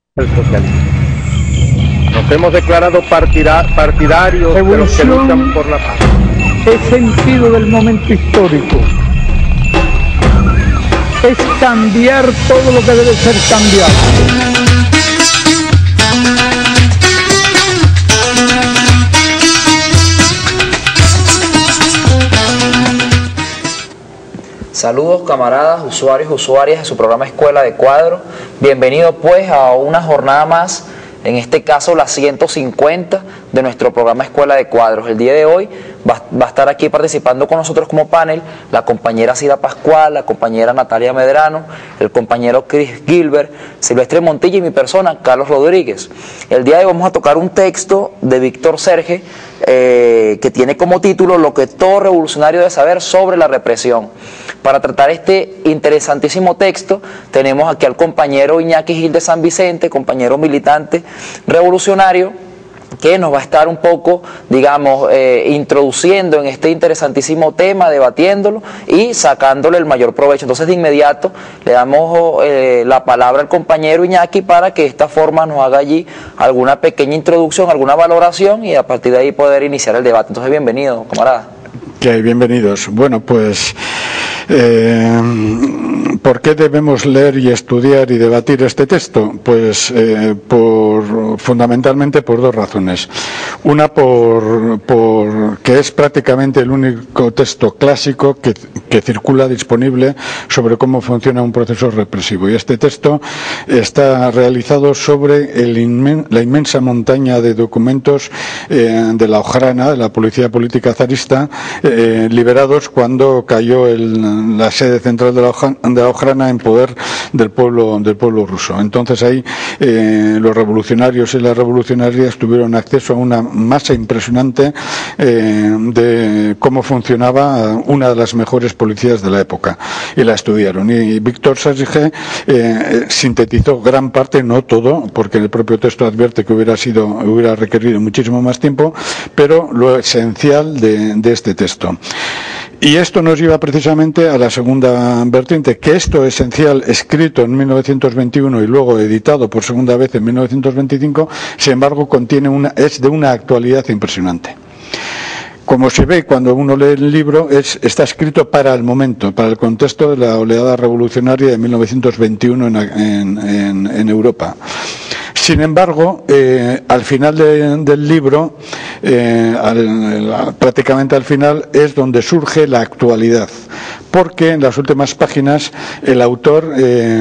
el socialismo. Nos hemos declarado partidarios de los que luchan por la paz. Es sentido del momento histórico. Es cambiar todo lo que debe ser cambiado. Saludos camaradas, usuarios, usuarias de su programa Escuela de Cuadro. Bienvenidos pues a una jornada más, en este caso la 150 de nuestro programa Escuela de Cuadros. El día de hoy va a estar aquí participando con nosotros como panel la compañera Cida Pascual, la compañera Natalia Medrano, el compañero Chris Gilbert, Silvestre Montilla y mi persona, Carlos Rodríguez. El día de hoy vamos a tocar un texto de Víctor Serge que tiene como título Lo que todo revolucionario debe saber sobre la represión. Para tratar este interesantísimo texto tenemos aquí al compañero Iñaki Gil de San Vicente, compañero militante revolucionario, que nos va a estar un poco, digamos, introduciendo en este interesantísimo tema, debatiéndolo y sacándole el mayor provecho. Entonces, de inmediato, le damos la palabra al compañero Iñaki para que de esta forma nos haga allí alguna pequeña introducción, alguna valoración y a partir de ahí poder iniciar el debate. Entonces, bienvenido, camarada. Bienvenidos. Bueno, pues ¿por qué debemos leer y estudiar y debatir este texto? Pues fundamentalmente por dos razones. Una, porque es prácticamente el único texto clásico que circula disponible sobre cómo funciona un proceso represivo. Y este texto está realizado sobre la inmensa montaña de documentos de la Ojrana, de la Policía Política zarista, liberados cuando cayó la sede central de la Ojrana en poder del pueblo ruso. Entonces ahí los revolucionarios y las revolucionarias tuvieron acceso a una masa impresionante de cómo funcionaba una de las mejores policías de la época y la estudiaron. Y Víctor Serge sintetizó gran parte, no todo, porque el propio texto advierte que hubiera requerido muchísimo más tiempo, pero lo esencial de este texto. Y esto nos lleva precisamente a la segunda vertiente, que esto esencial, escrito en 1921 y luego editado por segunda vez en 1925, sin embargo es de una actualidad impresionante. Como se ve cuando uno lee el libro, está escrito para el momento, para el contexto de la oleada revolucionaria de 1921 en Europa. Sin embargo, al final del libro, prácticamente al final, es donde surge la actualidad, porque en las últimas páginas el autor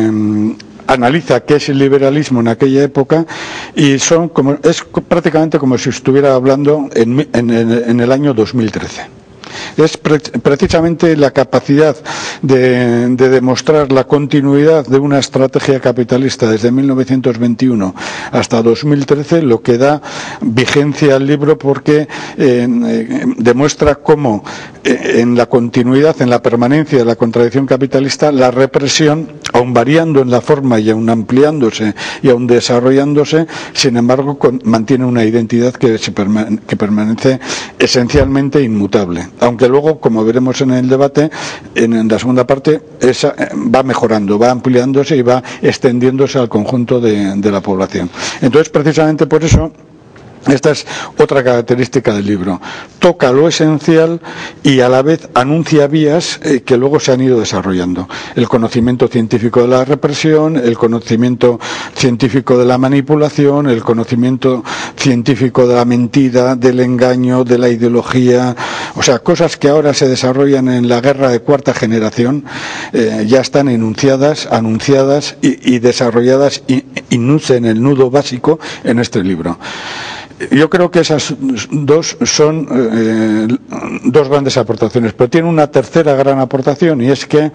analiza qué es el liberalismo en aquella época y es prácticamente como si estuviera hablando en el año 2013. Es precisamente la capacidad de demostrar la continuidad de una estrategia capitalista desde 1921 hasta 2013 lo que da vigencia al libro, porque demuestra cómo en la continuidad, en la permanencia de la contradicción capitalista, la represión, aun variando en la forma y aun ampliándose y aun desarrollándose, sin embargo mantiene una identidad que permanece esencialmente inmutable. Aunque luego, como veremos en el debate, en la segunda parte, esa va mejorando, va ampliándose y va extendiéndose al conjunto de la población. Entonces, precisamente por eso, esta es otra característica del libro. Toca lo esencial y a la vez anuncia vías que luego se han ido desarrollando. El conocimiento científico de la represión, el conocimiento científico de la manipulación, el conocimiento científico de la mentira, del engaño, de la ideología. O sea, cosas que ahora se desarrollan en la guerra de cuarta generación ya están enunciadas, anunciadas y desarrolladas y nucen el nudo básico en este libro. Yo creo que esas dos son dos grandes aportaciones, pero tiene una tercera gran aportación, y es que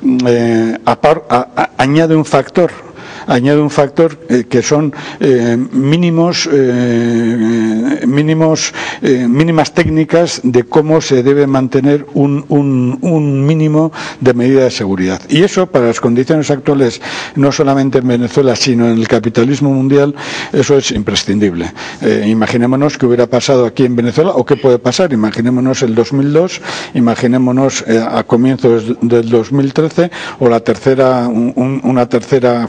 añade un factor que son mínimas técnicas de cómo se debe mantener un mínimo de medida de seguridad. Y eso, para las condiciones actuales, no solamente en Venezuela, sino en el capitalismo mundial, eso es imprescindible. Imaginémonos qué hubiera pasado aquí en Venezuela, o qué puede pasar. Imaginémonos el 2002, imaginémonos a comienzos del 2013, o una tercera furia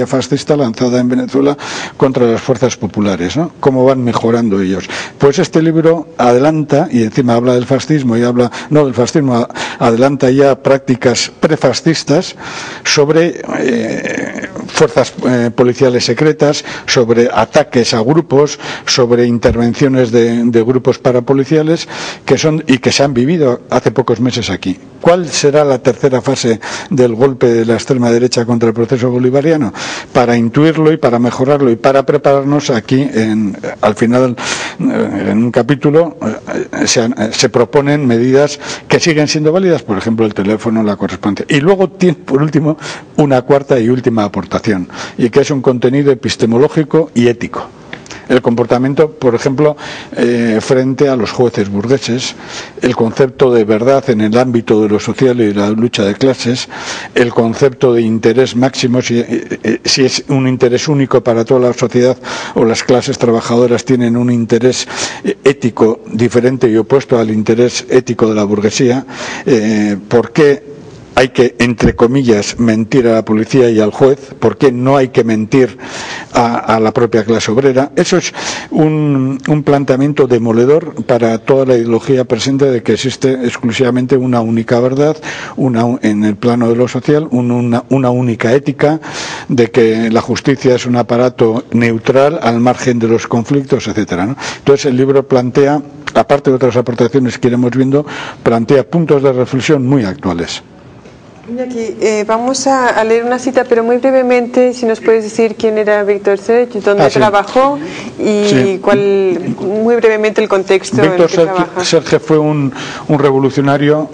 estrategia fascista lanzada en Venezuela contra las fuerzas populares, ¿no? Cómo van mejorando ellos. Pues este libro adelanta, y encima habla del fascismo, y habla, no del fascismo, adelanta ya prácticas prefascistas sobre fuerzas policiales secretas, sobre ataques a grupos, sobre intervenciones de grupos parapoliciales que se han vivido hace pocos meses aquí. ¿Cuál será la tercera fase del golpe de la extrema derecha contra el proceso bolivariano? Para intuirlo y para mejorarlo y para prepararnos aquí, al final, en un capítulo, se proponen medidas que siguen siendo válidas, por ejemplo, el teléfono, la correspondencia. Y luego tiene, por último, una cuarta y última aportación, y que es un contenido epistemológico y ético. El comportamiento, por ejemplo, frente a los jueces burgueses, el concepto de verdad en el ámbito de lo social y la lucha de clases, el concepto de interés máximo, si es un interés único para toda la sociedad o las clases trabajadoras tienen un interés ético diferente y opuesto al interés ético de la burguesía, ¿por qué hay que, entre comillas, mentir a la policía y al juez? ¿Por qué no hay que mentir a la propia clase obrera? Eso es un planteamiento demoledor para toda la ideología presente de que existe exclusivamente una única verdad, en el plano de lo social, una única ética, de que la justicia es un aparato neutral al margen de los conflictos, etcétera, ¿no? Entonces el libro plantea, aparte de otras aportaciones que iremos viendo, plantea puntos de reflexión muy actuales. Aquí, vamos a leer una cita, pero muy brevemente, si nos puedes decir quién era Víctor Serge, dónde trabajó y cuál, muy brevemente, el contexto en el que trabaja. Serge fue un revolucionario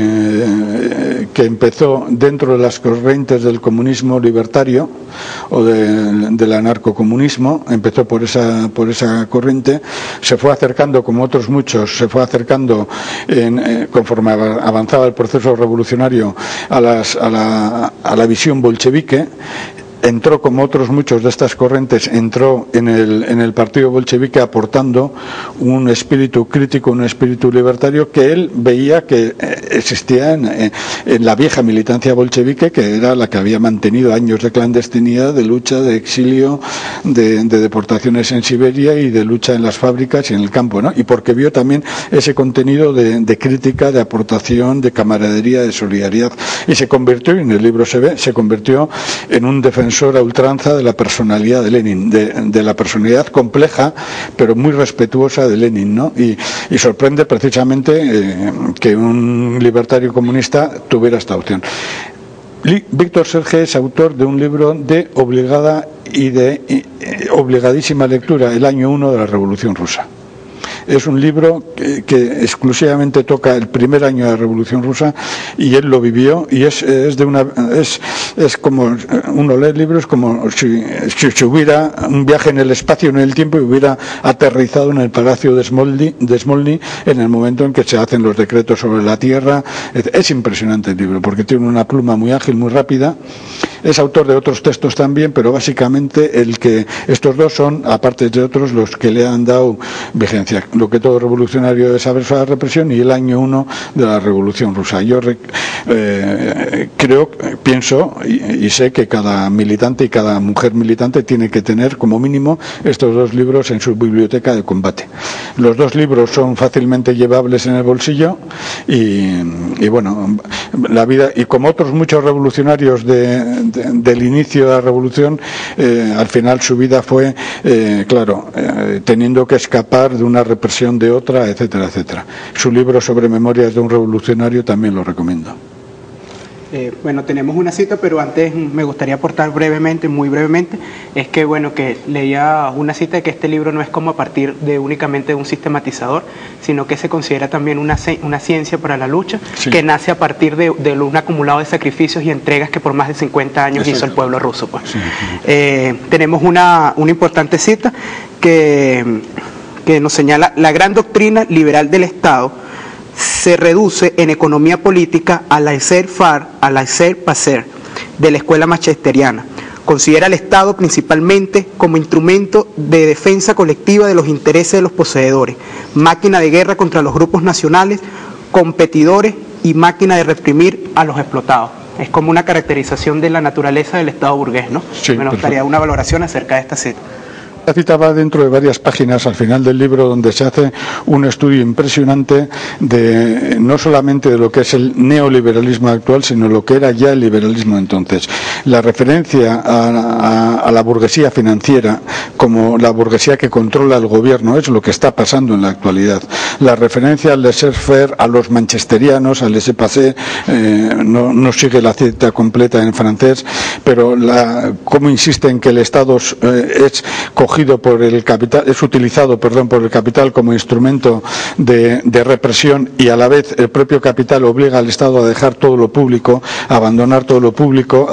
que empezó dentro de las corrientes del comunismo libertario o del anarcocomunismo. Empezó por esa corriente, se fue acercando, como otros muchos, conforme avanzaba el proceso revolucionario a la visión bolchevique. Entró, como otros muchos de estas corrientes, entró en el partido bolchevique aportando un espíritu crítico, un espíritu libertario que él veía que existía en la vieja militancia bolchevique, que era la que había mantenido años de clandestinidad, de lucha, de exilio, de deportaciones en Siberia y de lucha en las fábricas y en el campo, ¿no? Y porque vio también ese contenido de crítica, de aportación, de camaradería, de solidaridad, y se convirtió, y en el libro se ve, en un defensor a ultranza de la personalidad de Lenin, de la personalidad compleja pero muy respetuosa de Lenin, ¿no? Y sorprende precisamente que un libertario comunista tuviera esta opción. Víctor Serge es autor de un libro de obligada y de obligadísima lectura, El año 1 de la Revolución Rusa. Es un libro que exclusivamente toca el primer año de la Revolución Rusa, y él lo vivió, y es como, uno lee el libro, es como si hubiera un viaje en el espacio, en el tiempo, y hubiera aterrizado en el Palacio de Smolny en el momento en que se hacen los decretos sobre la tierra. Es impresionante el libro, porque tiene una pluma muy ágil, muy rápida. Es autor de otros textos también, pero básicamente estos dos son, aparte de otros, los que le han dado vigencia. Lo que todo revolucionario debe saber sobre la represión, y el año 1 de la Revolución Rusa. Yo pienso y sé que cada militante y cada mujer militante tiene que tener como mínimo estos dos libros en su biblioteca de combate. Los dos libros son fácilmente llevables en el bolsillo, y bueno, la vida, y como otros muchos revolucionarios del inicio de la revolución, al final su vida fue, teniendo que escapar de una represión de otra, etcétera, etcétera. Su libro sobre memorias de un revolucionario también lo recomiendo. Bueno, tenemos una cita, pero antes me gustaría aportar brevemente, muy brevemente, es que leía una cita de que este libro no es como a partir de únicamente un sistematizador, sino que se considera también una ciencia para la lucha, sí, que nace a partir de un acumulado de sacrificios y entregas que por más de 50 años hizo el pueblo ruso, pues. Sí. Tenemos una importante cita que nos señala: la gran doctrina liberal del Estado se reduce en economía política a laissez-faire, a laissez-passer de la escuela manchesteriana. Considera al Estado principalmente como instrumento de defensa colectiva de los intereses de los poseedores, máquina de guerra contra los grupos nacionales, competidores y máquina de reprimir a los explotados. es como una caracterización de la naturaleza del Estado burgués, ¿no? Sí, me gustaría una valoración acerca de esta cita. La cita va dentro de varias páginas al final del libro, donde se hace un estudio impresionante de no solamente de lo que es el neoliberalismo actual, sino lo que era ya el liberalismo entonces. La referencia a la burguesía financiera como la burguesía que controla el gobierno es lo que está pasando en la actualidad. La referencia al laissez-faire, a los manchesterianos, al laissez-passer, no sigue la cita completa en francés, pero cómo insiste en que el Estado es cogido por el capital, es utilizado, por el capital como instrumento de represión, y a la vez el propio capital obliga al Estado a dejar todo lo público, a abandonar todo lo público,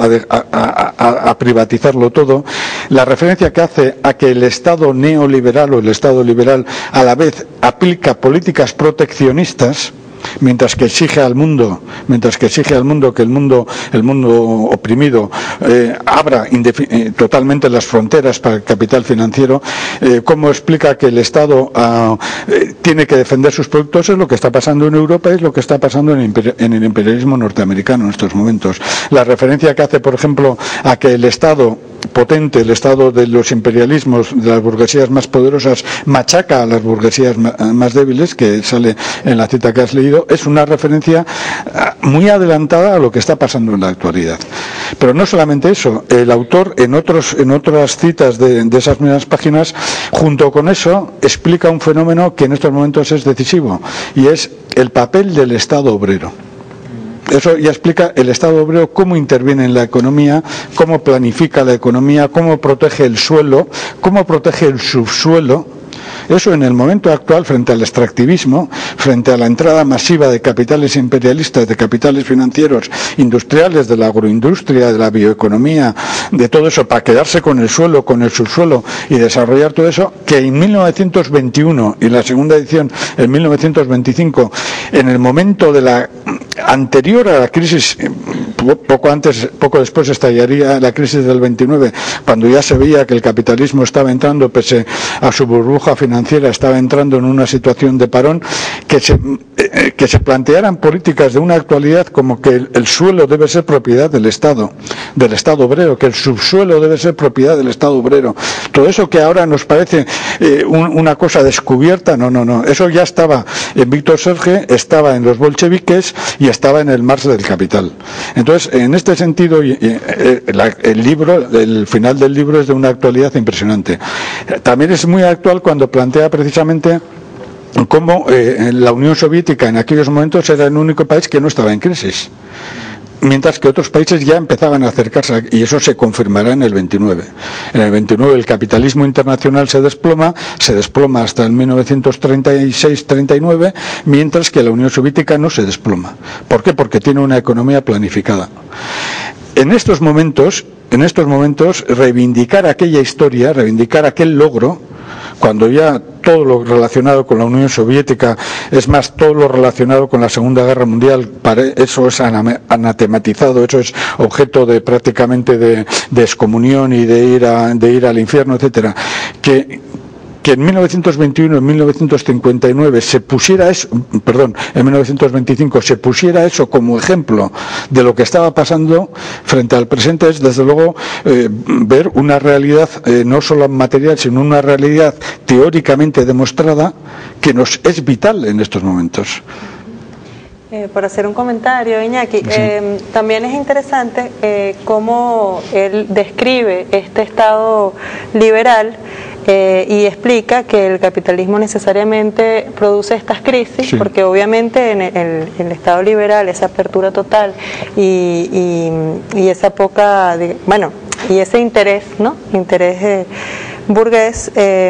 a privatizarlo todo. La referencia que hace a que el Estado neoliberal o el Estado liberal a la vez aplica políticas proteccionistas, mientras que exige al mundo que el mundo oprimido abra totalmente las fronteras para el capital financiero, cómo explica que el Estado tiene que defender sus productos. Es lo que está pasando en Europa, es lo que está pasando en el imperialismo norteamericano en estos momentos. La referencia que hace, por ejemplo, a que el Estado potente, el Estado de los imperialismos, de las burguesías más poderosas, machaca a las burguesías más débiles, que sale en la cita que has leído, es una referencia muy adelantada a lo que está pasando en la actualidad. Pero no solamente eso, el autor en otras citas de esas mismas páginas, junto con eso, explica un fenómeno que en estos momentos es decisivo, y es el papel del Estado obrero. Eso ya explica el Estado obrero, cómo interviene en la economía, cómo planifica la economía, cómo protege el suelo, cómo protege el subsuelo. Eso en el momento actual, frente al extractivismo, frente a la entrada masiva de capitales imperialistas, de capitales financieros, industriales, de la agroindustria, de la bioeconomía, de todo eso, para quedarse con el suelo, con el subsuelo y desarrollar todo eso, que en 1921 y en la segunda edición en 1925, en el momento de la anterior a la crisis, poco después estallaría la crisis del 29, cuando ya se veía que el capitalismo estaba entrando, pese a su burbuja financiera, estaba entrando en una situación de parón, que se plantearan políticas de una actualidad como que el suelo debe ser propiedad del Estado obrero, que el subsuelo debe ser propiedad del Estado obrero. Todo eso que ahora nos parece una cosa descubierta, no, eso ya estaba en Víctor Serge, estaba en los bolcheviques y estaba en el Marx del Capital. Entonces, en este sentido, el final del libro es de una actualidad impresionante. También es muy actual cuando plantea precisamente cómo la Unión Soviética en aquellos momentos era el único país que no estaba en crisis, mientras que otros países ya empezaban a acercarse, y eso se confirmará en el 29. En el 29 el capitalismo internacional se desploma hasta el 1936-39, mientras que la Unión Soviética no se desploma. ¿Por qué? Porque tiene una economía planificada. En estos momentos, reivindicar aquella historia, reivindicar aquel logro, cuando ya todo lo relacionado con la Unión Soviética, es más, todo lo relacionado con la Segunda Guerra Mundial, eso es anatematizado, eso es objeto de prácticamente de excomunión y de ir al infierno, etcétera, que en 1921, en 1959 en 1925 se pusiera eso como ejemplo de lo que estaba pasando frente al presente, es desde luego ver una realidad no solo material, sino una realidad teóricamente demostrada que nos es vital en estos momentos. Por hacer un comentario, Iñaki, Sí. También es interesante cómo él describe este Estado liberal y explica que el capitalismo necesariamente produce estas crisis, Sí. porque obviamente en el Estado liberal esa apertura total y esa poca, y ese interés, ¿no? Interés burgués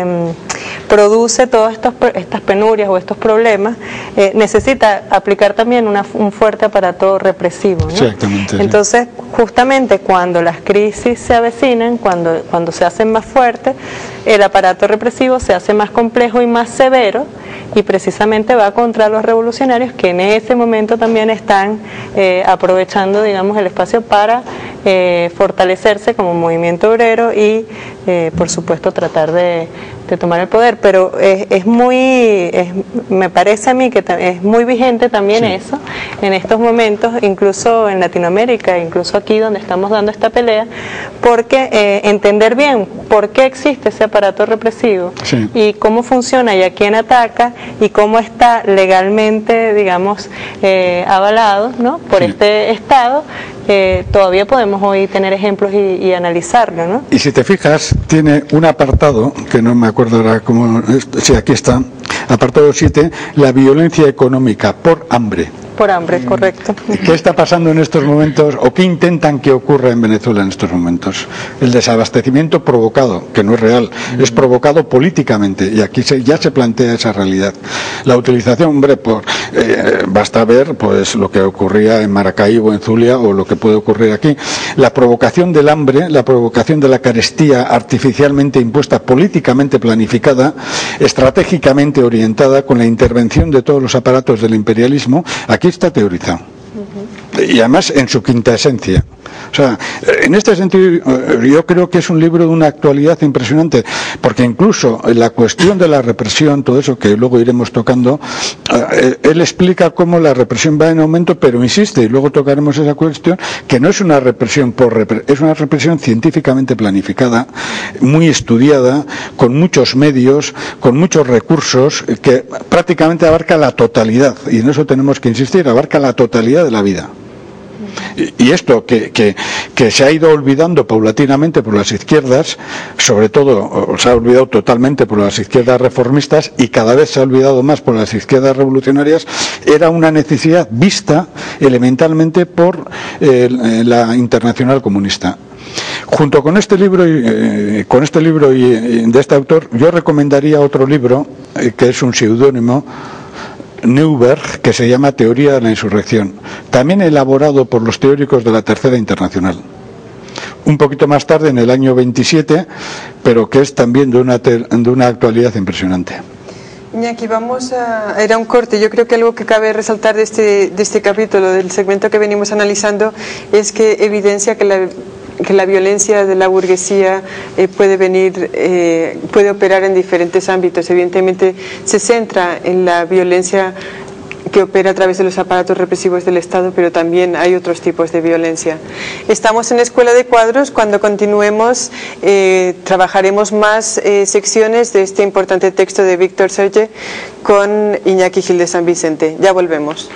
produce todas estas penurias o estos problemas, necesita aplicar también un fuerte aparato represivo, ¿no? Exactamente. Entonces, justamente cuando las crisis se avecinan, cuando se hacen más fuertes, el aparato represivo se hace más complejo y más severo, y precisamente va contra los revolucionarios, que en ese momento también están aprovechando, digamos, el espacio para fortalecerse como movimiento obrero y, por supuesto, tratar de tomar el poder, pero me parece a mí que es muy vigente también eso en estos momentos, incluso en Latinoamérica, incluso aquí donde estamos dando esta pelea, porque entender bien por qué existe ese aparato represivo y cómo funciona y a quién ataca y cómo está legalmente, digamos, avalado, ¿no?, por este Estado. Todavía podemos hoy tener ejemplos y analizarlo, ¿no? Y si te fijas, tiene un apartado, que no me acuerdo ahora cómo, sí, aquí está, apartado 7, la violencia económica por hambre. Por hambre, correcto. ¿Qué está pasando en estos momentos o qué intentan que ocurra en Venezuela en estos momentos? El desabastecimiento provocado, que no es real, es provocado políticamente, y aquí ya se plantea esa realidad. La utilización, hombre, basta ver pues lo que ocurría en Maracaibo, en Zulia, o lo que puede ocurrir aquí. La provocación del hambre, la provocación de la carestía artificialmente impuesta, políticamente planificada, estratégicamente orientada, con la intervención de todos los aparatos del imperialismo, aquí está teorizado. Y además en su quinta esencia. O sea, en este sentido yo creo que es un libro de una actualidad impresionante, porque incluso la cuestión de la represión, todo eso que luego iremos tocando, él explica cómo la represión va en aumento, pero insiste, y luego tocaremos esa cuestión, que no es una represión es una represión científicamente planificada, muy estudiada, con muchos medios, con muchos recursos, que prácticamente abarca la totalidad, y en eso tenemos que insistir, abarca la totalidad de la vida. Y esto que se ha ido olvidando paulatinamente por las izquierdas, sobre todo se ha olvidado totalmente por las izquierdas reformistas y cada vez se ha olvidado más por las izquierdas revolucionarias, era una necesidad vista elementalmente por la Internacional Comunista. Junto con este libro y de este autor, yo recomendaría otro libro que es un seudónimo, Neuberg, que se llama Teoría de la Insurrección, también elaborado por los teóricos de la Tercera Internacional. Un poquito más tarde, en el año 27, pero que es también de una actualidad impresionante. Iñaki, era un corte. Yo creo que algo que cabe resaltar de este capítulo, del segmento que venimos analizando, es que evidencia que la violencia de la burguesía puede operar en diferentes ámbitos. Evidentemente se centra en la violencia que opera a través de los aparatos represivos del Estado, pero también hay otros tipos de violencia. Estamos en Escuela de Cuadros. Cuando continuemos trabajaremos más secciones de este importante texto de Víctor Serge con Iñaki Gil de San Vicente. Ya volvemos.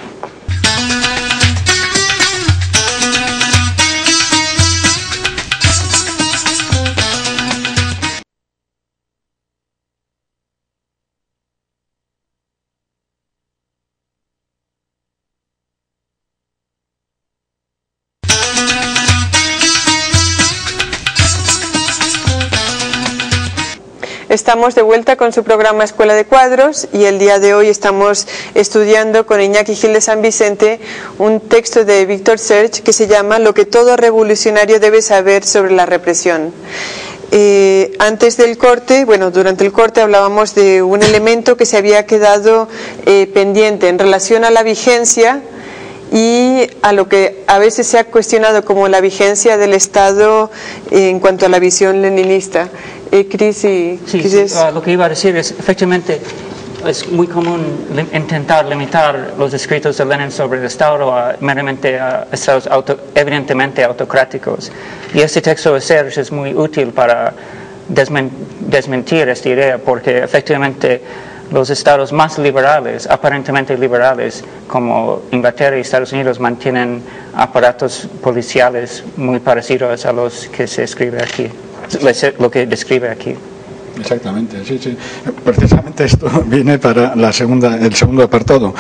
Estamos de vuelta con su programa Escuela de Cuadros y el día de hoy estamos estudiando con Iñaki Gil de San Vicente un texto de Víctor Serge que se llama Lo que todo revolucionario debe saber sobre la represión. Antes del corte, durante el corte hablábamos de un elemento que se había quedado pendiente en relación a la vigencia y a lo que a veces se ha cuestionado como la vigencia del Estado en cuanto a la visión leninista. Cris, lo que iba a decir es, efectivamente, es muy común intentar limitar los escritos de Lenin sobre el Estado meramente a estados evidentemente autocráticos. Y este texto de Serge es muy útil para desmentir esta idea, porque efectivamente los estados más liberales, aparentemente liberales, como Inglaterra y Estados Unidos, mantienen aparatos policiales muy parecidos a los que se escribe aquí, lo que describe aquí. Exactamente, sí. Precisamente esto viene para el segundo apartado.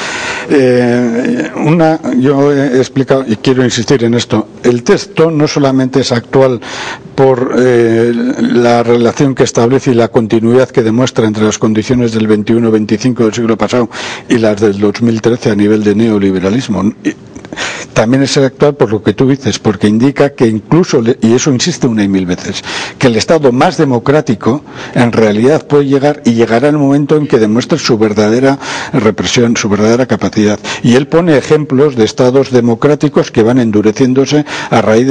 Yo he explicado y quiero insistir en esto. El texto no solamente es actual por la relación que establece y la continuidad que demuestra entre las condiciones del 21-25 del siglo pasado y las del 2013 a nivel de neoliberalismo. también es actual por lo que tú dices, porque indica que incluso, y eso insiste una y mil veces, que el Estado más democrático en realidad puede llegar y llegará el momento en que demuestre su verdadera represión, su verdadera capacidad. Y él pone ejemplos de estados democráticos que van endureciéndose a raíz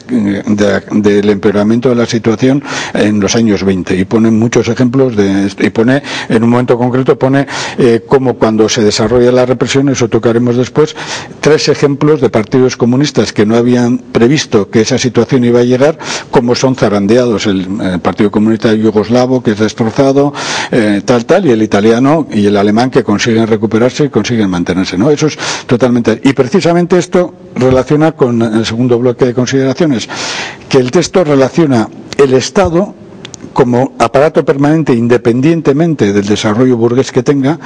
del empeoramiento de la situación en los años 20, y pone muchos ejemplos de esto, y pone, en un momento concreto, pone cómo cuando se desarrolla la represión, eso tocaremos después, 3 ejemplos de partidos comunistas que no habían previsto que esa situación iba a llegar, como son zarandeados: el Partido Comunista Yugoslavo, que es destrozado, y el italiano y el alemán, que consiguen recuperarse y consiguen mantenerse, ¿no? Eso es totalmente. Y precisamente esto relaciona con el segundo bloque de consideraciones, que el texto relaciona el Estado como aparato permanente, independientemente del desarrollo burgués que tenga,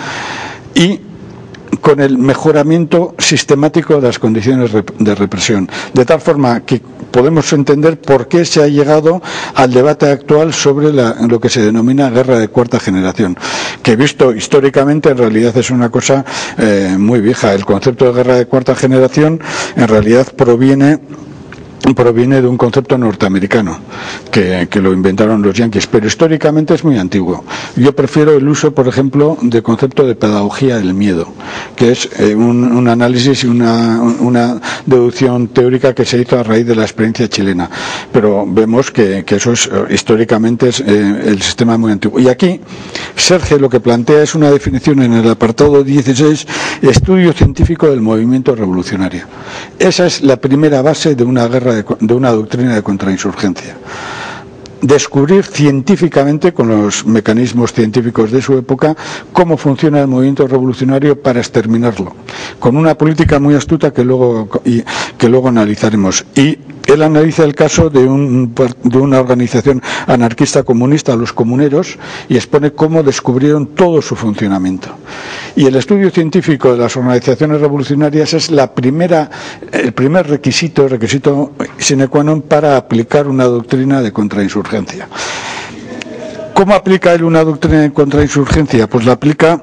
y con el mejoramiento sistemático de las condiciones de represión, de tal forma que podemos entender por qué se ha llegado al debate actual sobre lo que se denomina guerra de cuarta generación, que visto históricamente en realidad es una cosa muy vieja. El concepto de guerra de cuarta generación en realidad proviene de un concepto norteamericano que lo inventaron los yanquis, pero históricamente es muy antiguo. Yo prefiero el uso, por ejemplo, del concepto de pedagogía del miedo, que es un análisis y una deducción teórica que se hizo a raíz de la experiencia chilena, pero vemos que eso es históricamente es el sistema muy antiguo. Y aquí Serge lo que plantea es una definición en el apartado 16, estudio científico del movimiento revolucionario. Esa es la primera base de una doctrina de contrainsurgencia. Descubrir científicamente, con los mecanismos científicos de su época, cómo funciona el movimiento revolucionario para exterminarlo, con una política muy astuta que luego analizaremos. Y él analiza el caso de una organización anarquista comunista, los comuneros, y expone cómo descubrieron todo su funcionamiento. Y el estudio científico de las organizaciones revolucionarias es el primer requisito sine qua non para aplicar una doctrina de contrainsurgencia. ¿Cómo aplica él una doctrina de contrainsurgencia? Pues la aplica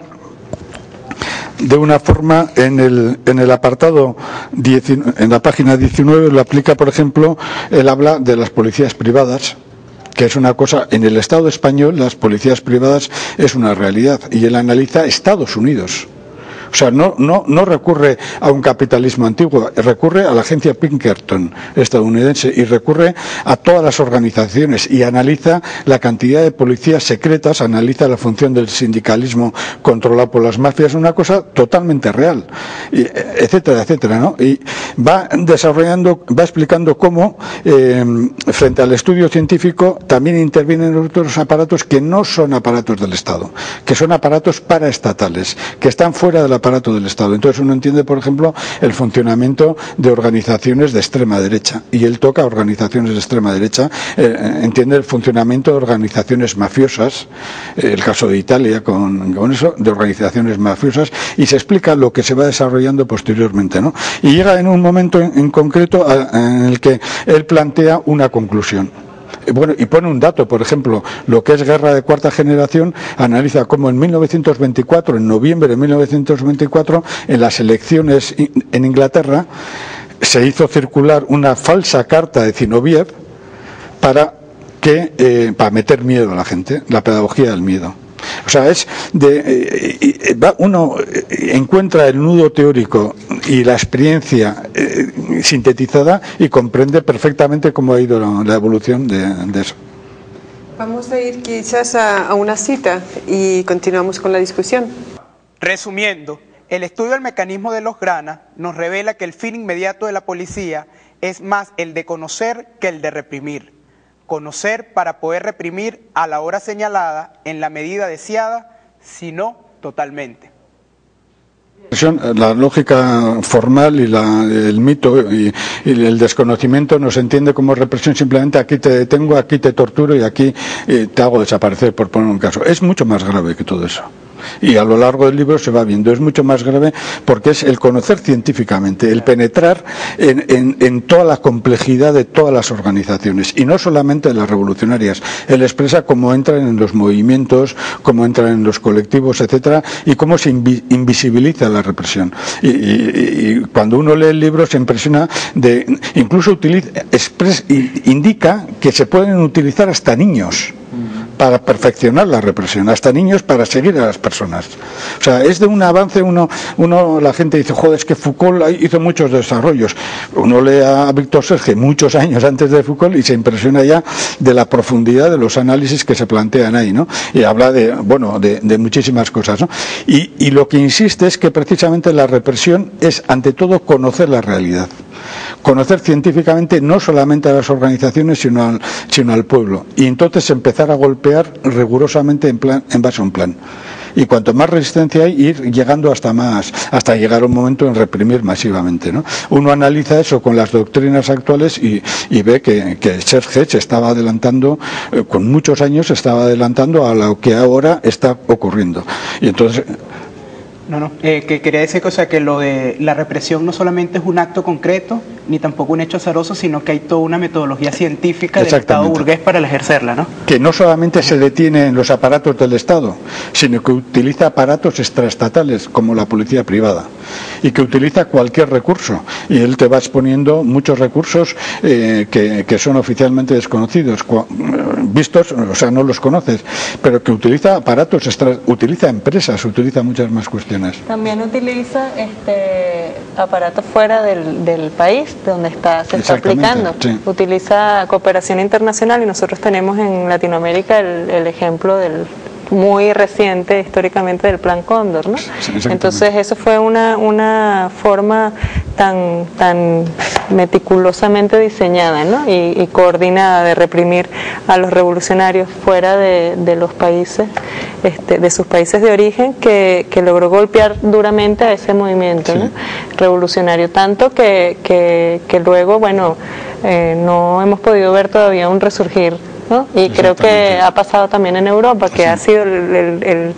de una forma en el apartado, en la página 19, lo aplica, por ejemplo, él habla de las policías privadas, que es una cosa, en el Estado español las policías privadas es una realidad, y él analiza Estados Unidos. O sea, no recurre a un capitalismo antiguo, recurre a la agencia Pinkerton estadounidense y recurre a todas las organizaciones y analiza la cantidad de policías secretas, analiza la función del sindicalismo controlado por las mafias, una cosa totalmente real, etcétera, etcétera, ¿no? Y va explicando cómo, frente al estudio científico, también intervienen otros aparatos que no son aparatos del Estado, que son aparatos paraestatales, que están fuera del aparato del Estado. Entonces uno entiende, por ejemplo, el funcionamiento de organizaciones de extrema derecha, y él toca organizaciones de extrema derecha, entiende el funcionamiento de organizaciones mafiosas, el caso de Italia con eso, de organizaciones mafiosas, y se explica lo que se va desarrollando posteriormente, ¿no? Y llega en un momento en concreto en el que él plantea una conclusión. Bueno, y pone un dato, por ejemplo, lo que es guerra de cuarta generación, analiza cómo en 1924, en noviembre de 1924, en las elecciones en Inglaterra, se hizo circular una falsa carta de Zinoviev para meter miedo a la gente, la pedagogía del miedo. O sea, uno encuentra el nudo teórico y la experiencia sintetizada y comprende perfectamente cómo ha ido la evolución de eso. Vamos a ir quizás a una cita y continuamos con la discusión. Resumiendo, el estudio del mecanismo de los Grana nos revela que el fin inmediato de la policía es más el de conocer que el de reprimir. Conocer para poder reprimir a la hora señalada, en la medida deseada, si no totalmente. La lógica formal y el mito y el desconocimiento nos entiende como represión simplemente aquí te detengo, aquí te torturo y aquí te hago desaparecer, por poner un caso. Es mucho más grave que todo eso. y a lo largo del libro se va viendo. Es mucho más grave porque es el conocer científicamente, el penetrar en toda la complejidad de todas las organizaciones, y no solamente de las revolucionarias. Él expresa cómo entran en los movimientos, cómo entran en los colectivos, etcétera, y cómo se invisibiliza la represión. Y cuando uno lee el libro se impresiona incluso indica que se pueden utilizar hasta niños para perfeccionar la represión, hasta niños para seguir a las personas. O sea, es de un avance. La gente dice, joder, es que Foucault hizo muchos desarrollos. Uno lee a Víctor Serge muchos años antes de Foucault y se impresiona ya de la profundidad de los análisis que se plantean ahí, ¿no? Y habla de muchísimas cosas, ¿no? Y lo que insiste es que precisamente la represión es, ante todo, conocer la realidad. Conocer científicamente no solamente a las organizaciones, sino al pueblo. Y entonces empezar a golpear rigurosamente en base a un plan. Y cuanto más resistencia hay, ir llegando hasta llegar a un momento en reprimir masivamente, ¿no? Uno analiza eso con las doctrinas actuales y ve que Serge se estaba adelantando, con muchos años, se estaba adelantando a lo que ahora está ocurriendo. Y entonces... que quería decir que lo de la represión no solamente es un acto concreto, ni tampoco un hecho azaroso, sino que hay toda una metodología científica del Estado burgués para ejercerla, ¿no? Que no solamente se detiene en los aparatos del Estado, sino que utiliza aparatos extraestatales, como la policía privada, y que utiliza cualquier recurso. Y él te va exponiendo muchos recursos que son oficialmente desconocidos, vistos, o sea, no los conoces, pero que utiliza aparatos, utiliza empresas, utiliza muchas más cuestiones. También utiliza aparatos fuera del país donde se está aplicando. Sí. Utiliza cooperación internacional, y nosotros tenemos en Latinoamérica el ejemplo del muy reciente históricamente del Plan Cóndor, ¿no? Sí, entonces eso fue una forma tan meticulosamente diseñada, ¿no? y coordinada de reprimir a los revolucionarios fuera de los países, de sus países de origen, que logró golpear duramente a ese movimiento, ¿no? revolucionario, tanto que luego, no hemos podido ver todavía un resurgir, ¿no? Y creo que ha pasado también en Europa, que ha sido el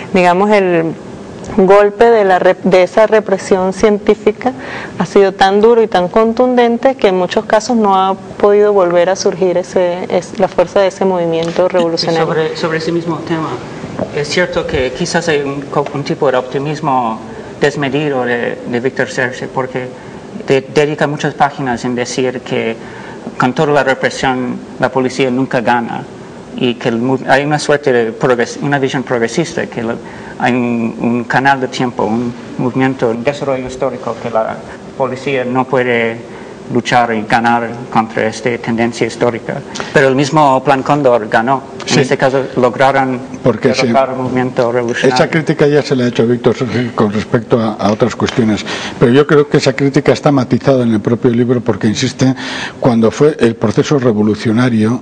golpe de esa represión científica ha sido tan duro y tan contundente que en muchos casos no ha podido volver a surgir la fuerza de ese movimiento revolucionario. Sobre ese mismo tema, es cierto que quizás hay un tipo de optimismo desmedido de Víctor Serge, porque dedica muchas páginas en decir que con toda la represión la policía nunca gana, y que hay una suerte de una visión progresista, que hay un canal de tiempo, un movimiento, un desarrollo histórico, que la policía no puede luchar y ganar contra esta tendencia histórica. Pero el mismo Plan Cóndor ganó. En este caso lograron derrotar el movimiento revolucionario. Esa crítica ya se le ha hecho a Víctor con respecto a otras cuestiones, pero yo creo que esa crítica está matizada en el propio libro, porque insiste cuando fue el proceso revolucionario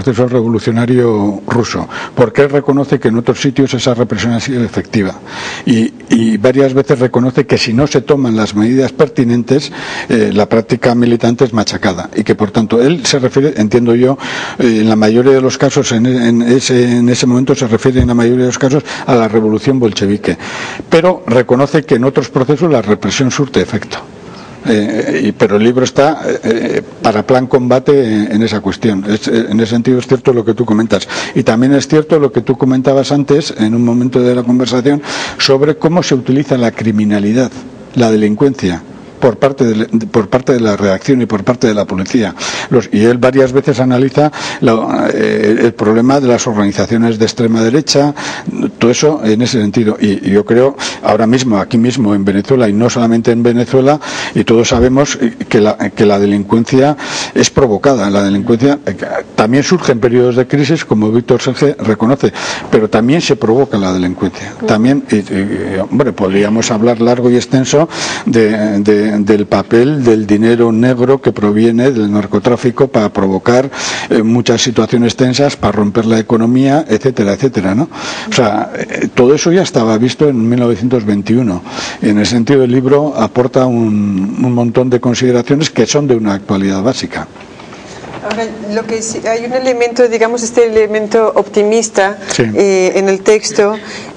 ruso, porque él reconoce que en otros sitios esa represión ha sido efectiva, y varias veces reconoce que si no se toman las medidas pertinentes, la práctica militante es machacada, y que por tanto él se refiere, entiendo yo, en la mayoría de los casos, en ese momento se refiere en la mayoría de los casos a la revolución bolchevique, pero reconoce que en otros procesos la represión surte efecto. Pero el libro está para plan combate en esa cuestión. En ese sentido es cierto lo que tú comentas, y también es cierto lo que tú comentabas antes en un momento de la conversación sobre cómo se utiliza la criminalidad, la delincuencia, por parte de la reacción y por parte de la policía. Y él varias veces analiza el problema de las organizaciones de extrema derecha, todo eso en ese sentido. Y yo creo, ahora mismo, aquí mismo en Venezuela, y no solamente en Venezuela, y todos sabemos que la delincuencia es provocada. La delincuencia también surge en periodos de crisis, como Víctor Serge reconoce, pero también se provoca la delincuencia. También, podríamos hablar largo y extenso del papel del dinero negro que proviene del narcotráfico para provocar muchas situaciones tensas, para romper la economía, etcétera, etcétera, ¿no? O sea, todo eso ya estaba visto en 1921. En ese sentido, el libro aporta un montón de consideraciones que son de una actualidad básica. Ahora, lo que hay un elemento, digamos, este elemento optimista en el texto.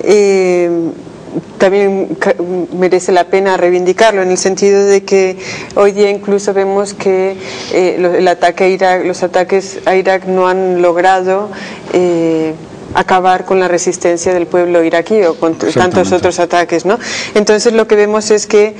También merece la pena reivindicarlo, en el sentido de que hoy día incluso vemos que los ataques a Irak no han logrado acabar con la resistencia del pueblo iraquí o con tantos otros ataques, ¿no? Entonces lo que vemos es que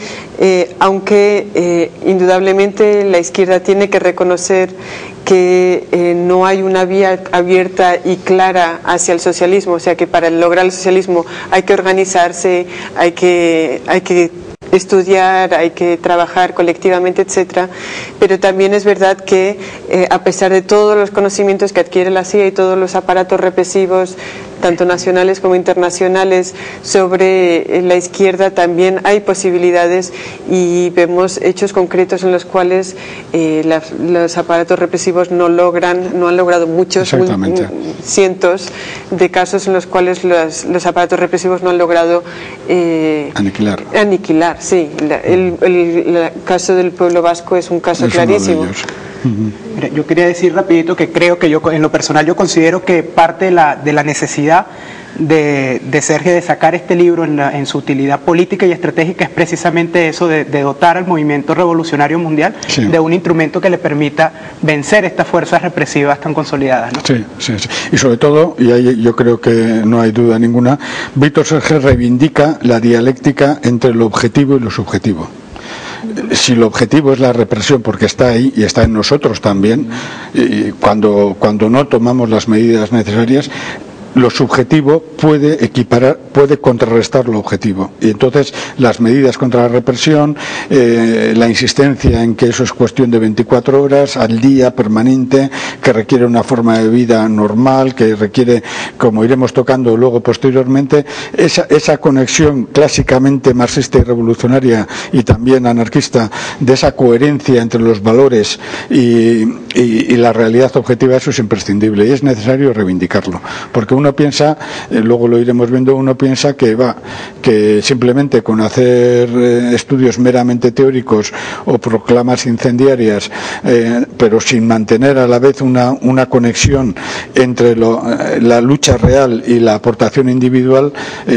aunque indudablemente la izquierda tiene que reconocer que no hay una vía abierta y clara hacia el socialismo, o sea que para lograr el socialismo hay que organizarse, hay que estudiar, hay que trabajar colectivamente, etcétera, pero también es verdad que a pesar de todos los conocimientos que adquiere la CIA y todos los aparatos represivos, tanto nacionales como internacionales, sobre la izquierda, también hay posibilidades y vemos hechos concretos en los cuales los aparatos represivos no han logrado muchos, cientos de casos en los cuales los aparatos represivos no han logrado aniquilar, sí. El caso del pueblo vasco es un caso clarísimo. Mira, yo quería decir rapidito que creo que yo, en lo personal, yo considero que parte de la necesidad de Sergio de sacar este libro en su utilidad política y estratégica es precisamente eso, de dotar al movimiento revolucionario mundial de un instrumento que le permita vencer estas fuerzas represivas tan consolidadas, ¿no? Sí. Y sobre todo, y ahí yo creo que no hay duda ninguna, Víctor Serge reivindica la dialéctica entre lo objetivo y lo subjetivo. Si lo objetivo es la represión, porque está ahí y está en nosotros también, y cuando no tomamos las medidas necesarias, lo subjetivo puede contrarrestar lo objetivo, y entonces las medidas contra la represión, la insistencia en que eso es cuestión de 24 horas al día, permanente, que requiere una forma de vida normal, que requiere, como iremos tocando luego posteriormente, esa conexión clásicamente marxista y revolucionaria y también anarquista, de esa coherencia entre los valores y la realidad objetiva, eso es imprescindible y es necesario reivindicarlo, porque uno piensa, luego lo iremos viendo, uno piensa que simplemente con hacer estudios meramente teóricos o proclamas incendiarias, pero sin mantener a la vez una conexión entre la lucha real y la aportación individual,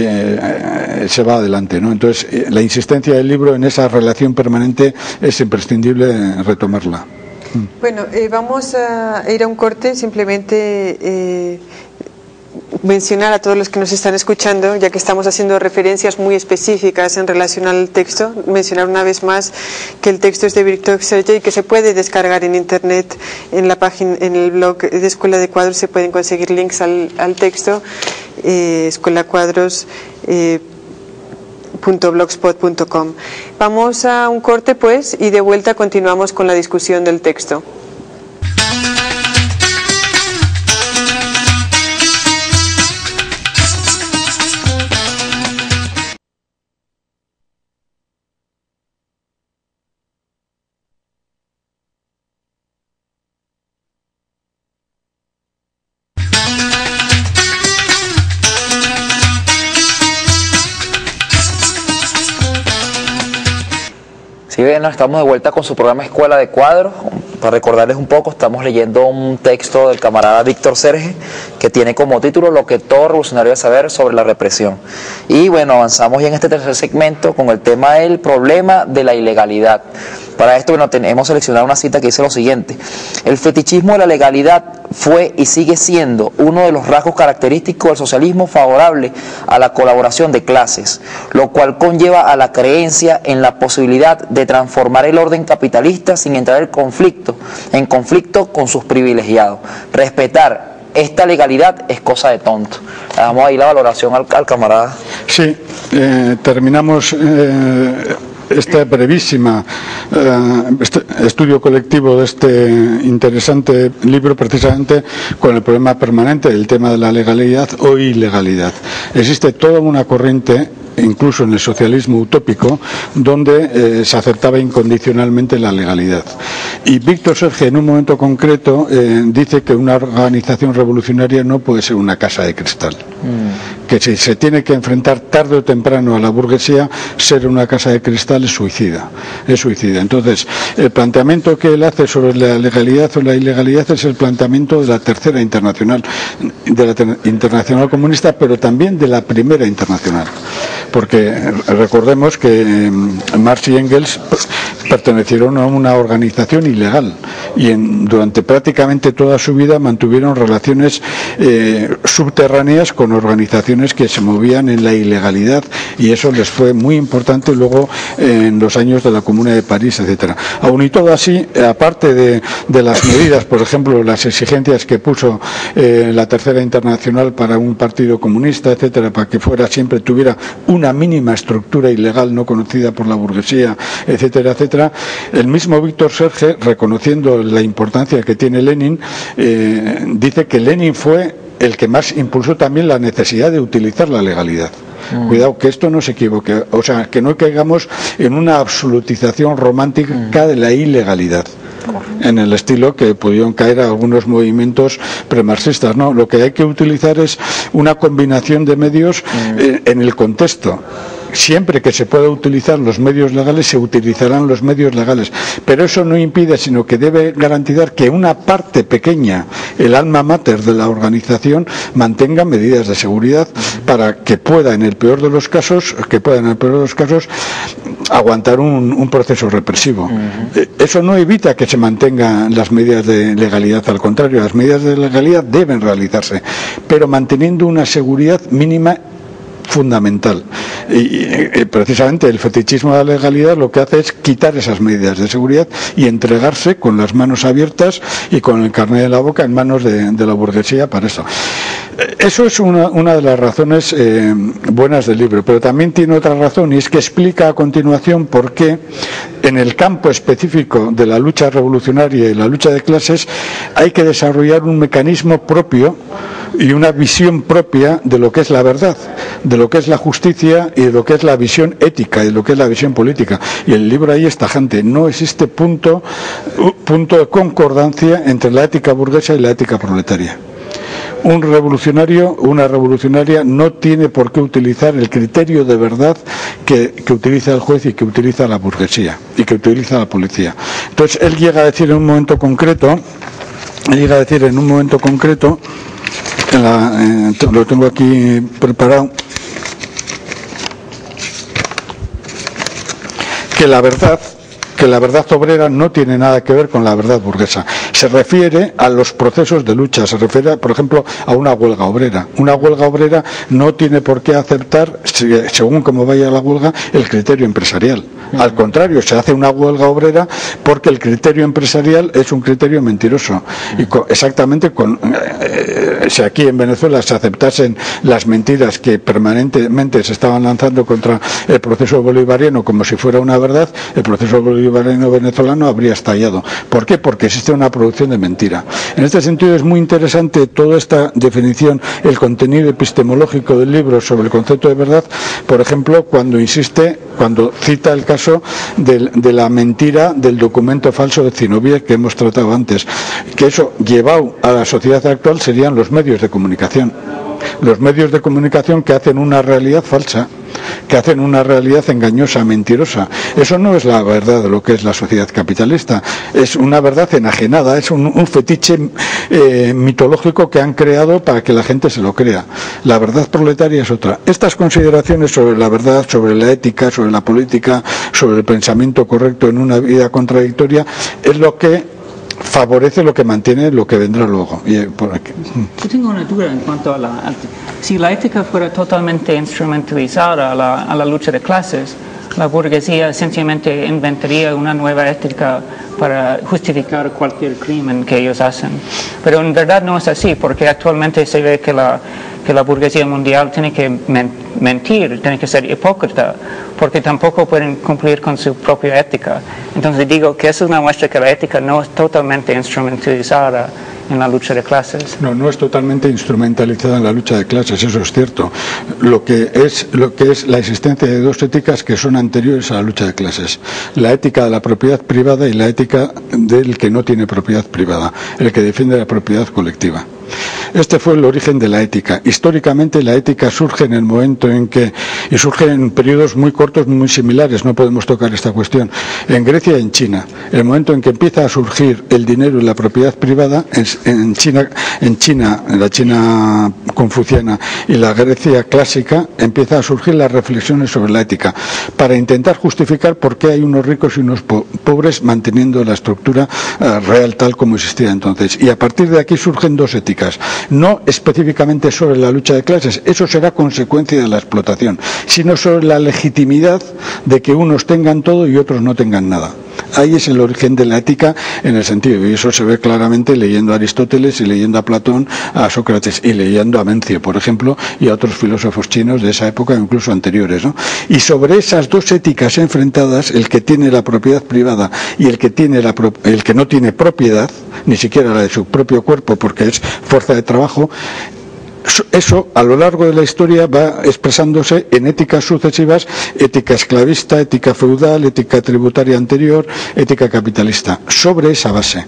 se va adelante, ¿no? Entonces, la insistencia del libro en esa relación permanente es imprescindible retomarla. Bueno, vamos a ir a un corte, simplemente mencionar a todos los que nos están escuchando, ya que estamos haciendo referencias muy específicas en relación al texto, mencionar una vez más que el texto es de Víctor Serge y que se puede descargar en internet, en la página, en el blog de Escuela de Cuadros se pueden conseguir links al texto, escuelacuadros.blogspot.com. Vamos a un corte pues y de vuelta continuamos con la discusión del texto. Sí, bueno, estamos de vuelta con su programa Escuela de Cuadros. Para recordarles un poco, estamos leyendo un texto del camarada Víctor Serge que tiene como título Lo que todo revolucionario debe saber sobre la represión. Y bueno, avanzamos ya en este tercer segmento con el tema del problema de la ilegalidad. Para esto, bueno, hemos seleccionado una cita que dice lo siguiente: el fetichismo de la legalidad fue y sigue siendo uno de los rasgos característicos del socialismo favorable a la colaboración de clases, lo cual conlleva a la creencia en la posibilidad de transformar el orden capitalista sin entrar en conflicto con sus privilegiados. Respetar esta legalidad es cosa de tonto. Le damos ahí la valoración al camarada. Sí, terminamos esta brevísima estudio colectivo de este interesante libro precisamente con el problema permanente, el tema de la legalidad o ilegalidad. Existe toda una corriente incluso en el socialismo utópico, donde se aceptaba incondicionalmente la legalidad. Y Víctor Serge, en un momento concreto, dice que una organización revolucionaria no puede ser una casa de cristal. Que si se tiene que enfrentar tarde o temprano a la burguesía, ser una casa de cristal es suicida. Entonces, el planteamiento que él hace sobre la legalidad o la ilegalidad es el planteamiento de la Tercera Internacional, de la Internacional Comunista, pero también de la Primera Internacional. Porque recordemos que Marx y Engels pertenecieron a una organización ilegal y durante prácticamente toda su vida mantuvieron relaciones subterráneas con organizaciones que se movían en la ilegalidad, y eso les fue muy importante luego en los años de la Comuna de París, etcétera. Aún y todo así, aparte de las medidas, por ejemplo, las exigencias que puso la Tercera Internacional para un partido comunista, etcétera, para que tuviera una mínima estructura ilegal no conocida por la burguesía, etcétera, etcétera, el mismo Víctor Serge, reconociendo la importancia que tiene Lenin, dice que Lenin fue el que más impulsó también la necesidad de utilizar la legalidad. Cuidado, que esto no se equivoque, o sea, que no caigamos en una absolutización romántica de la ilegalidad, en el estilo que pudieron caer a algunos movimientos premarxistas. No, lo que hay que utilizar es una combinación de medios en el contexto. Siempre que se pueda utilizar los medios legales, se utilizarán los medios legales, pero eso no impide, sino que debe garantizar que una parte pequeña, el alma mater de la organización, mantenga medidas de seguridad para que pueda, en el peor de los casos, aguantar un proceso represivo. Eso no evita que se mantengan las medidas de legalidad, al contrario, las medidas de legalidad deben realizarse, pero manteniendo una seguridad mínima fundamental. Y precisamente el fetichismo de la legalidad lo que hace es quitar esas medidas de seguridad y entregarse con las manos abiertas y con el carné de la boca en manos de la burguesía para eso. Eso es una de las razones buenas del libro, pero también tiene otra razón, y es que explica a continuación por qué en el campo específico de la lucha revolucionaria y la lucha de clases hay que desarrollar un mecanismo propio y una visión propia de lo que es la verdad, de lo que es la justicia y de lo que es la visión ética y de lo que es la visión política. Y el libro ahí es tajante, no existe punto de concordancia entre la ética burguesa y la ética proletaria. Un revolucionario, una revolucionaria no tiene por qué utilizar el criterio de verdad que utiliza el juez y que utiliza la burguesía y que utiliza la policía. Entonces él llega a decir en un momento concreto, lo tengo aquí preparado, que la verdad obrera no tiene nada que ver con la verdad burguesa. Se refiere a los procesos de lucha, se refiere, por ejemplo, a una huelga obrera. Una huelga obrera no tiene por qué aceptar, según cómo vaya la huelga, el criterio empresarial. Al contrario, se hace una huelga obrera porque el criterio empresarial es un criterio mentiroso. Y si aquí en Venezuela se aceptasen las mentiras que permanentemente se estaban lanzando contra el proceso bolivariano como si fuera una verdad, el proceso bolivariano venezolano habría estallado. ¿Por qué? Porque existe una producción de mentira. En este sentido es muy interesante toda esta definición, el contenido epistemológico del libro sobre el concepto de verdad, por ejemplo, cuando cita el caso de la mentira del documento falso de Zinoviev que hemos tratado antes, que eso llevado a la sociedad actual serían los medios de comunicación. Los medios de comunicación que hacen una realidad falsa, que hacen una realidad engañosa, mentirosa. Eso no es la verdad de lo que es la sociedad capitalista, es una verdad enajenada, es un fetiche mitológico que han creado para que la gente se lo crea. La verdad proletaria es otra. Estas consideraciones sobre la verdad, sobre la ética, sobre la política, sobre el pensamiento correcto en una vida contradictoria, es lo que favorece, lo que mantiene lo que vendrá luego. Por aquí. Yo tengo una duda en cuanto a si la ética fuera totalmente instrumentalizada a la lucha de clases, la burguesía sencillamente inventaría una nueva ética para justificar cualquier crimen que ellos hacen. Pero en verdad no es así, porque actualmente se ve que la burguesía mundial tiene que mentir, tiene que ser hipócrita, porque tampoco pueden cumplir con su propia ética. Entonces digo que eso es una muestra que la ética no es totalmente instrumentalizada en la lucha de clases. No, no es totalmente instrumentalizada en la lucha de clases, eso es cierto. Lo que es la existencia de dos éticas que son anteriores a la lucha de clases: la ética de la propiedad privada y la ética del que no tiene propiedad privada, el que defiende la propiedad colectiva. Este fue el origen de la ética. Históricamente la ética surge en el momento en que, y surge en periodos muy cortos, muy similares, no podemos tocar esta cuestión, en Grecia y en China. El momento en que empieza a surgir el dinero y la propiedad privada, en China, en la China confuciana y la Grecia clásica, empiezan a surgir las reflexiones sobre la ética, para intentar justificar por qué hay unos ricos y unos pobres, manteniendo la estructura real tal como existía entonces. Y a partir de aquí surgen dos éticas. No específicamente sobre la lucha de clases, eso será consecuencia de la explotación, sino sobre la legitimidad de que unos tengan todo y otros no tengan nada. Ahí es el origen de la ética en el sentido, y eso se ve claramente leyendo a Aristóteles y leyendo a Platón, a Sócrates y leyendo a Mencio, por ejemplo, y a otros filósofos chinos de esa época, incluso anteriores, ¿no? Y sobre esas dos éticas enfrentadas, el que tiene la propiedad privada y el que no tiene propiedad, ni siquiera la de su propio cuerpo, porque es fuerza de trabajo, eso a lo largo de la historia va expresándose en éticas sucesivas: ética esclavista, ética feudal, ética tributaria anterior, ética capitalista, sobre esa base.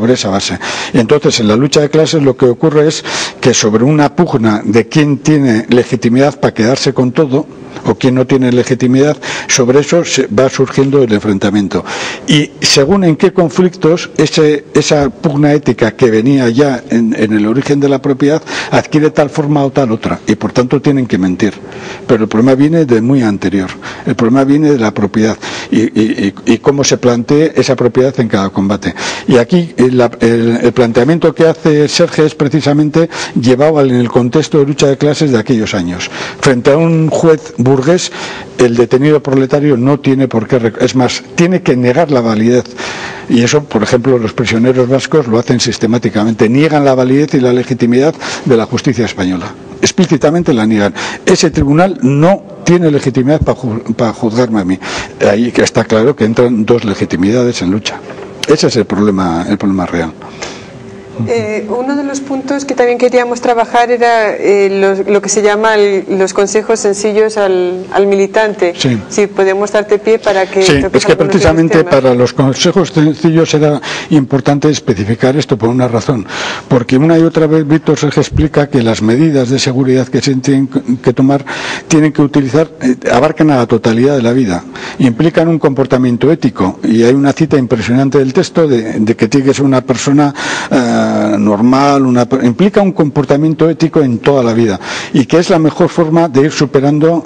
Y entonces en la lucha de clases lo que ocurre es que sobre una pugna de quién tiene legitimidad para quedarse con todo o quién no tiene legitimidad, sobre eso va surgiendo el enfrentamiento. Y según en qué conflictos, esa pugna ética que venía ya en el origen de la propiedad adquiere tal forma o tal otra, y por tanto tienen que mentir. Pero el problema viene de muy anterior, el problema viene de la propiedad y cómo se plantee esa propiedad en cada combate. Y aquí el planteamiento que hace Serge es precisamente llevado en el contexto de lucha de clases de aquellos años. Frente a un juez burgués, el detenido proletario no tiene por qué, es más, tiene que negar la validez. Y eso, por ejemplo, los prisioneros vascos lo hacen sistemáticamente, niegan la validez y la legitimidad de la justicia española, explícitamente la niegan. Ese tribunal no tiene legitimidad para juzgarme a mí. Ahí que está claro que entran dos legitimidades en lucha. Ese es el problema real. Uno de los puntos que también queríamos trabajar era lo que se llama los consejos sencillos al militante. Sí. Si podemos darte pie para que... Sí, es que precisamente para los consejos sencillos era importante especificar esto por una razón, porque una y otra vez Víctor Serge explica que las medidas de seguridad que se tienen que tomar tienen que utilizar, abarcan a la totalidad de la vida, implican un comportamiento ético, y hay una cita impresionante del texto de que tiene que ser una persona normal, implica un comportamiento ético en toda la vida, y que es la mejor forma de ir superando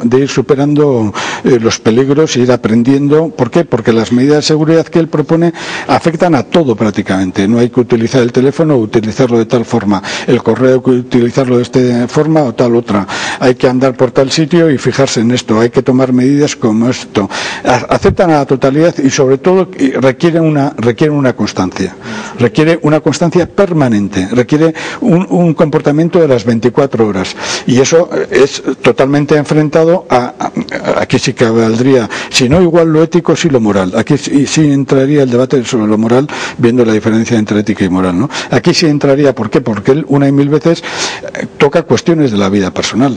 los peligros e ir aprendiendo. ¿Por qué? Porque las medidas de seguridad que él propone afectan a todo prácticamente. No hay que utilizar el teléfono o utilizarlo de tal forma, el correo hay que utilizarlo de esta forma o tal otra, hay que andar por tal sitio y fijarse en esto, hay que tomar medidas como esto. Afectan a la totalidad y sobre todo requieren una constancia, permanente, requiere un comportamiento de las 24 horas, y eso es totalmente enfrentado aquí sí que valdría, si no igual lo ético, sí lo moral. Aquí sí entraría el debate sobre lo moral, viendo la diferencia entre ética y moral, ¿no? Aquí sí entraría, ¿por qué? Porque él una y mil veces toca cuestiones de la vida personal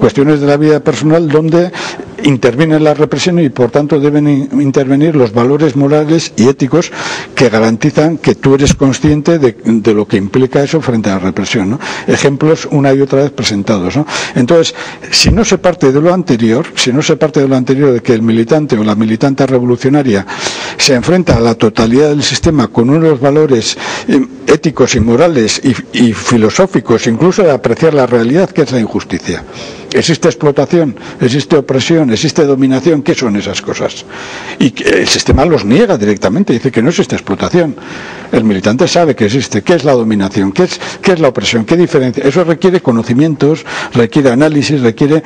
donde interviene la represión y por tanto deben intervenir los valores morales y éticos que garantizan que tú eres consciente de lo que implica eso frente a la represión, ¿no? Ejemplos una y otra vez presentados, ¿no? Entonces, si no se parte de lo anterior, de que el militante o la militante revolucionaria se enfrenta a la totalidad del sistema con unos valores éticos y morales y filosóficos, incluso de apreciar la realidad, que es la injusticia. Existe explotación, existe opresión, existe dominación. ¿Qué son esas cosas? Y el sistema los niega directamente, dice que no existe explotación. El militante sabe que existe. ¿Qué es la dominación? ¿Qué es la opresión? ¿Qué diferencia? Eso requiere conocimientos, requiere análisis, requiere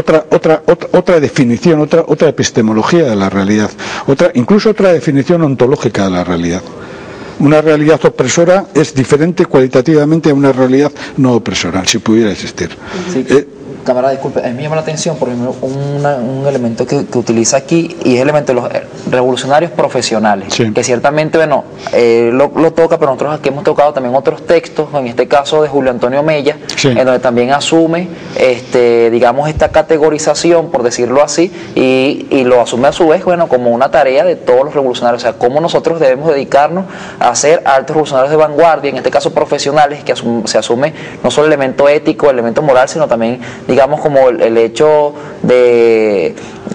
otra definición, otra epistemología de la realidad, incluso otra definición ontológica de la realidad. Una realidad opresora es diferente cualitativamente a una realidad no opresora, si pudiera existir. Sí. Camarada, disculpe, a mí me llama la atención, por ejemplo, un elemento que utiliza aquí, y es el elemento de revolucionarios profesionales, sí, que ciertamente, bueno, lo toca, pero nosotros aquí hemos tocado también otros textos, en este caso de Julio Antonio Mella, sí, en donde también asume, digamos, esta categorización, por decirlo así, y lo asume a su vez, bueno, como una tarea de todos los revolucionarios, o sea, cómo nosotros debemos dedicarnos a ser altos revolucionarios de vanguardia, en este caso profesionales, que se asume no solo el elemento ético, el elemento moral, sino también, digamos, como el hecho de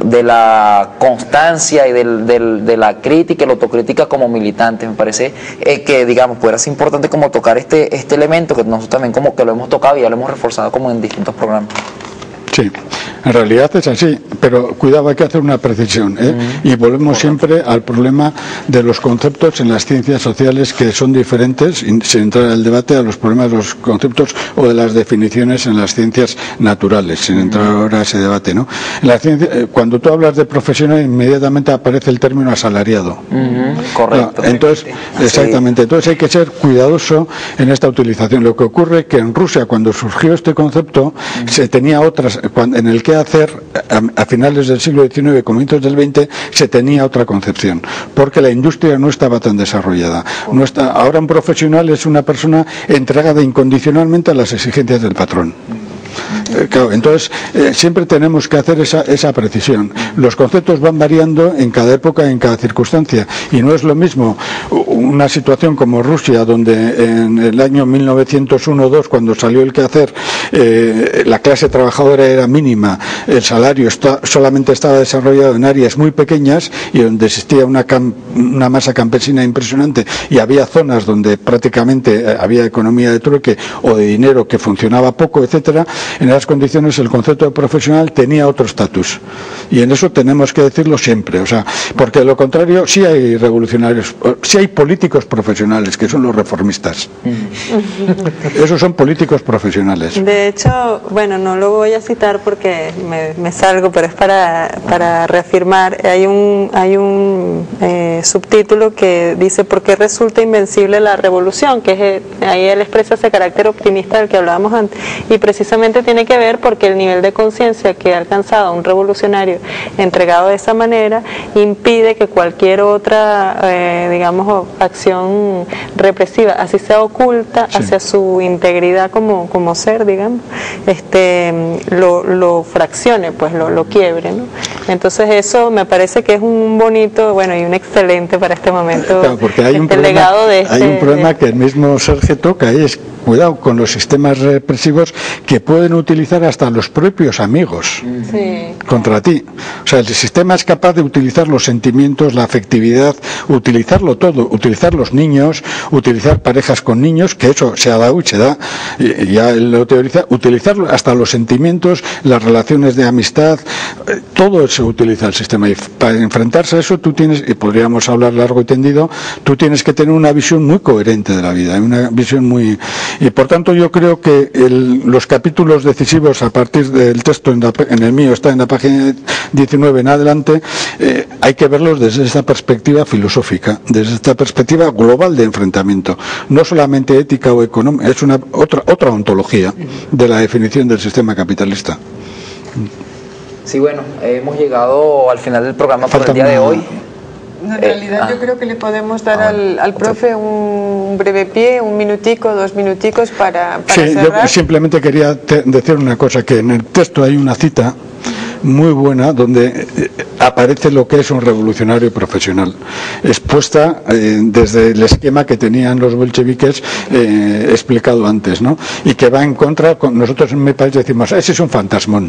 la constancia y de la crítica y la autocrítica como militantes. Me parece que, digamos, puede ser importante como tocar este elemento, que nosotros también como que lo hemos tocado y ya lo hemos reforzado como en distintos programas. Sí, en realidad es así, pero cuidado, hay que hacer una precisión, y volvemos siempre al problema de los conceptos en las ciencias sociales, que son diferentes, sin entrar en el debate, a los problemas de los conceptos o de las definiciones en las ciencias naturales, sin entrar ahora a ese debate, ¿no? En la ciencia, cuando tú hablas de profesional, inmediatamente aparece el término asalariado. Correcto. No, entonces, exactamente, entonces hay que ser cuidadoso en esta utilización. Lo que ocurre es que en Rusia, cuando surgió este concepto, se tenía otras, en el qué hacer, a finales del siglo XIX, comienzos del XX, se tenía otra concepción, porque la industria no estaba tan desarrollada. Ahora un profesional es una persona entregada incondicionalmente a las exigencias del patrón. Claro, entonces siempre tenemos que hacer esa precisión. Los conceptos van variando en cada época, en cada circunstancia, y no es lo mismo una situación como Rusia, donde en el año 1901-2, cuando salió el quehacer, la clase trabajadora era mínima, el salario solamente estaba desarrollado en áreas muy pequeñas y donde existía una masa campesina impresionante, y había zonas donde prácticamente había economía de trueque o de dinero que funcionaba poco, etcétera. En esas condiciones el concepto de profesional tenía otro estatus, y en eso tenemos que decirlo siempre, o sea, porque de lo contrario sí hay revolucionarios, sí hay políticos profesionales, que son los reformistas. Esos son políticos profesionales. De hecho, bueno, no lo voy a citar porque me salgo, pero es para reafirmar. Hay un subtítulo que dice ¿por qué resulta invencible la revolución? Que ahí él expresa ese carácter optimista del que hablábamos antes, y precisamente tiene que ver porque el nivel de conciencia que ha alcanzado un revolucionario entregado de esa manera impide que cualquier otra, digamos, acción represiva, así sea oculta, sí, hacia su integridad como ser, digamos, lo fraccione, pues lo quiebre, ¿no? Entonces eso me parece que es un bonito, bueno, y un excelente para este momento, claro, porque hay un problema que el mismo Sergio toca, y es cuidado con los sistemas represivos que pueden utilizar hasta los propios amigos, sí, contra ti. O sea, el sistema es capaz de utilizar los sentimientos, la afectividad, utilizarlo todo, utilizar los niños, utilizar parejas con niños, que eso se ha dado y se da, y ya él lo teoriza, utilizar hasta los sentimientos, las relaciones de amistad, todo eso utiliza el sistema, y para enfrentarse a eso tú tienes, y podríamos hablar largo y tendido, tú tienes que tener una visión muy coherente de la vida, una visión muy... Y por tanto yo creo que los capítulos decisivos a partir del texto, en el mío está en la página 19 en adelante, hay que verlos desde esta perspectiva filosófica, desde esta perspectiva global de enfrentamiento, no solamente ética o económica, es otra ontología de la definición del sistema capitalista. Sí, bueno, hemos llegado al final del programa por el día de hoy. En realidad yo creo que le podemos dar al profe un breve pie, un minutico, 2 minuticos para sí, cerrar. Yo simplemente quería decir una cosa, que en el texto hay una cita muy buena donde aparece lo que es un revolucionario profesional, expuesta desde el esquema que tenían los bolcheviques explicado antes, ¿no? Y que va en contra, nosotros en mi país decimos, ese es un fantasmón.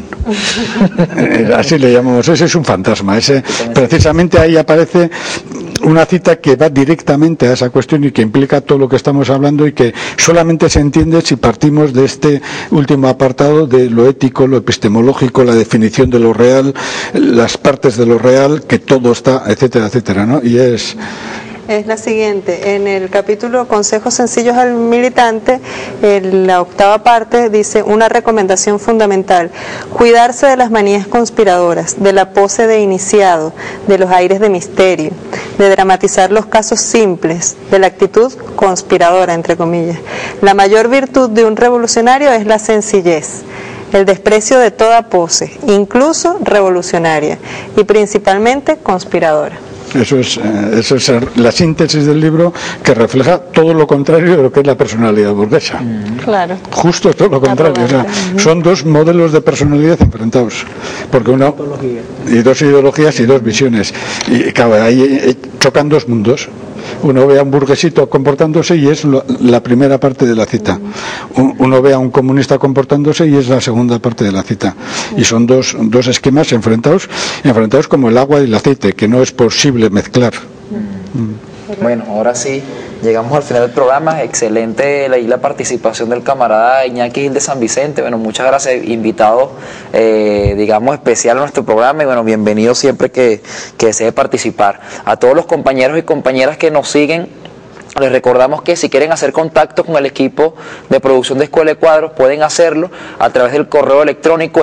Así le llamamos, ese es un fantasma. Precisamente ahí aparece una cita que va directamente a esa cuestión y que implica todo lo que estamos hablando, y que solamente se entiende si partimos de este último apartado de lo ético, lo epistemológico, la definición de lo real, las partes de lo real, que todo está, etcétera, etcétera, ¿no? Y es la siguiente. En el capítulo Consejos sencillos al militante, en la 8ª parte, dice una recomendación fundamental: cuidarse de las manías conspiradoras, de la pose de iniciado, de los aires de misterio, de dramatizar los casos simples, de la actitud conspiradora, entre comillas. La mayor virtud de un revolucionario es la sencillez, el desprecio de toda pose, incluso revolucionaria, y principalmente conspiradora. Eso es la síntesis del libro, que refleja todo lo contrario de lo que es la personalidad burguesa. Claro. Justo todo lo contrario. O sea, son dos modelos de personalidad enfrentados, porque y dos ideologías y dos visiones. Y claro, ahí chocan dos mundos. Uno ve a un burguesito comportándose y es la primera parte de la cita. Uno ve a un comunista comportándose y es la segunda parte de la cita. Y son dos esquemas enfrentados como el agua y el aceite, que no es posible mezclar. Bueno, ahora sí, llegamos al final del programa. Excelente la participación del camarada Iñaki Gil de San Vicente. Bueno, muchas gracias, invitado, digamos, especial a nuestro programa, y bueno, bienvenido siempre que desee participar. A todos los compañeros y compañeras que nos siguen, les recordamos que si quieren hacer contacto con el equipo de producción de Escuela de Cuadros, pueden hacerlo a través del correo electrónico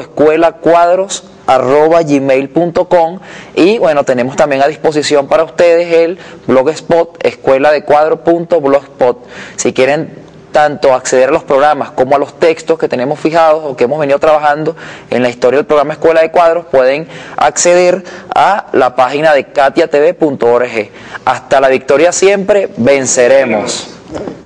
escuelacuadros@gmail.com, y bueno, tenemos también a disposición para ustedes el blogspot escueladecuadro.blogspot. Si quieren tanto acceder a los programas como a los textos que tenemos fijados o que hemos venido trabajando en la historia del programa Escuela de Cuadros, pueden acceder a la página de katiatv.org. Hasta la victoria siempre, venceremos.